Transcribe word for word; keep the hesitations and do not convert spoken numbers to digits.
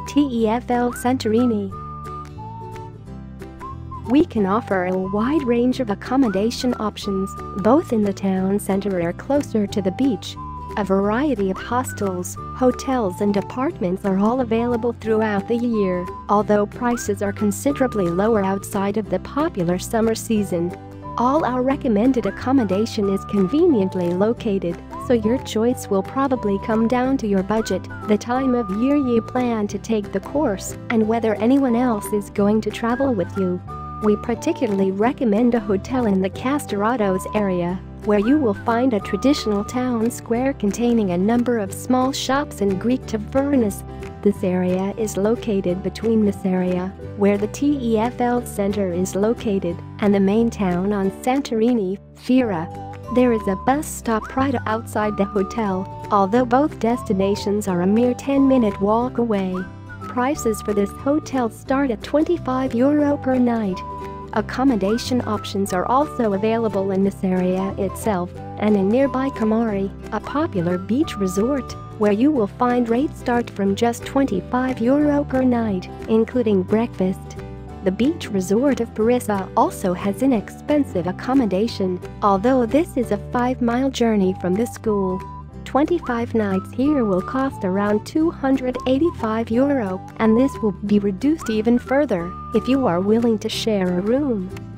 T E F L Santorini. We can offer a wide range of accommodation options, both in the town center or closer to the beach. A variety of hostels, hotels and apartments are all available throughout the year, although prices are considerably lower outside of the popular summer season. All our recommended accommodation is conveniently located, so your choice will probably come down to your budget, the time of year you plan to take the course, and whether anyone else is going to travel with you. We particularly recommend a hotel in the Kasterados area, where you will find a traditional town square containing a number of small shops and Greek Tavernas. This area is located between Messaria, where the T E F L center is located, and the main town on Santorini, Fira. There is a bus stop right outside the hotel, although both destinations are a mere ten minute walk away. Prices for this hotel start at twenty-five euro per night. Accommodation options are also available in this area itself and in nearby Messaria, a popular beach resort, where you will find rates start from just twenty-five euro per night, including breakfast. The beach resort of Fira also has inexpensive accommodation, although this is a five mile journey from the school. twenty-five nights here will cost around two hundred eighty-five euro, and this will be reduced even further if you are willing to share a room.